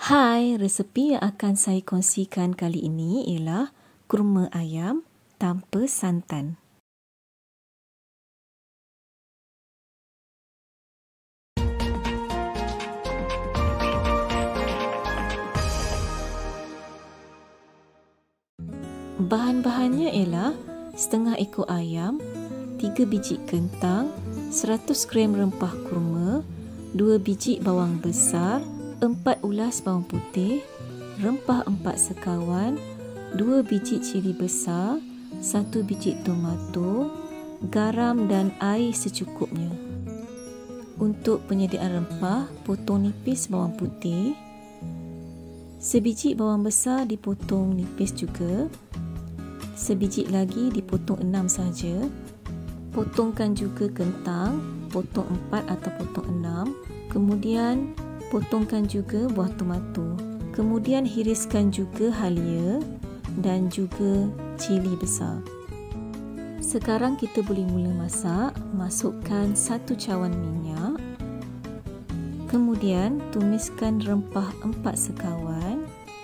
Hai, resepi yang akan saya kongsikan kali ini ialah kurma ayam tanpa santan. Bahan-bahannya ialah setengah ekor ayam, 3 biji kentang, 100 gram rempah kurma, 2 biji bawang besar, 4 ulas bawang putih, rempah 4 sekawan, 2 biji cili besar, 1 biji tomato, garam dan air secukupnya. Untuk penyediaan rempah, potong nipis bawang putih, sebiji bawang besar dipotong nipis juga, sebiji lagi dipotong 6 saja. Potongkan juga kentang, potong 4 atau potong 6. Kemudian potongkan juga buah tomato. Kemudian hiriskan juga halia dan juga cili besar. Sekarang kita boleh mula masak. Masukkan 1 cawan minyak. Kemudian tumiskan rempah 4 sekawan.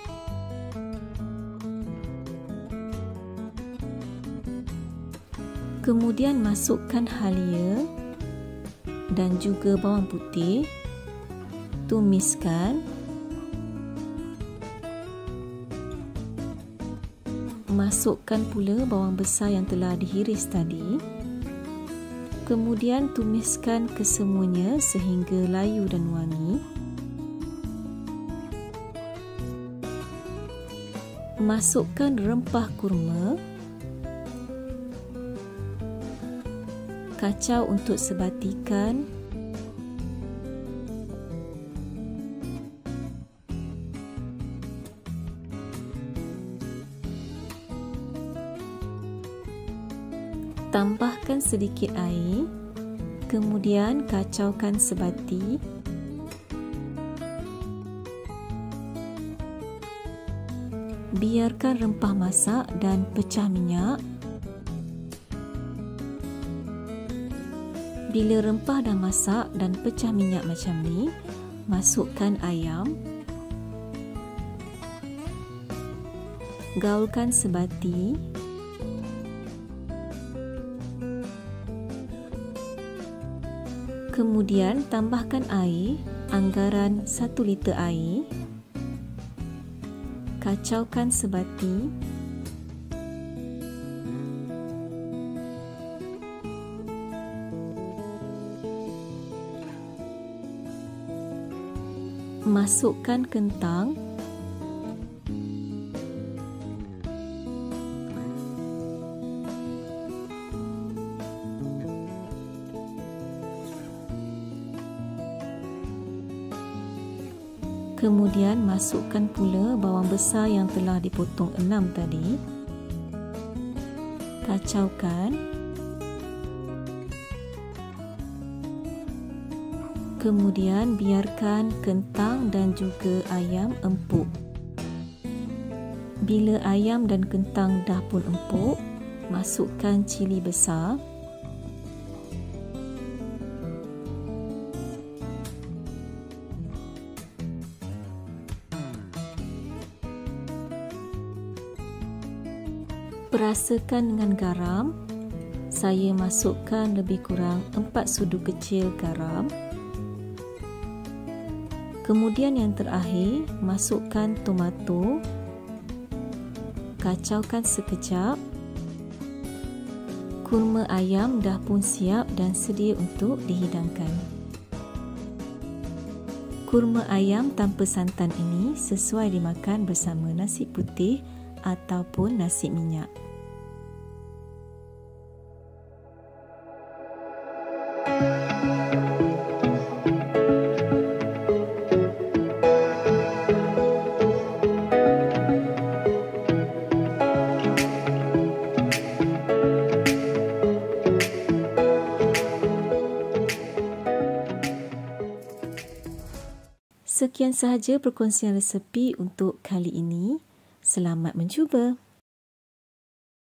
Kemudian masukkan halia dan juga bawang putih. Tumiskan. Masukkan pula bawang besar yang telah dihiris tadi. Kemudian tumiskan kesemuanya sehingga layu dan wangi. Masukkan rempah kurma. Kacau untuk sebatikan. Tambahkan sedikit air. Kemudian kacaukan sebati. Biarkan rempah masak dan pecah minyak. Bila rempah dah masak dan pecah minyak macam ni, masukkan ayam. Gaulkan sebati. Kemudian tambahkan air, anggaran 1 liter air. Kacaukan sebati. Masukkan kentang. Kemudian masukkan pula bawang besar yang telah dipotong 6 tadi. Kacaukan. Kemudian biarkan kentang dan juga ayam empuk. Bila ayam dan kentang dah pun empuk, masukkan cili besar. Perasakan dengan garam. Saya masukkan lebih kurang 4 sudu kecil garam. Kemudian yang terakhir, masukkan tomato. Kacaukan sekejap. Kurma ayam dah pun siap dan sedia untuk dihidangkan. Kurma ayam tanpa santan ini sesuai dimakan bersama nasi putih ataupun nasi minyak. Sekian sahaja perkongsian resepi untuk kali ini. Selamat mencuba.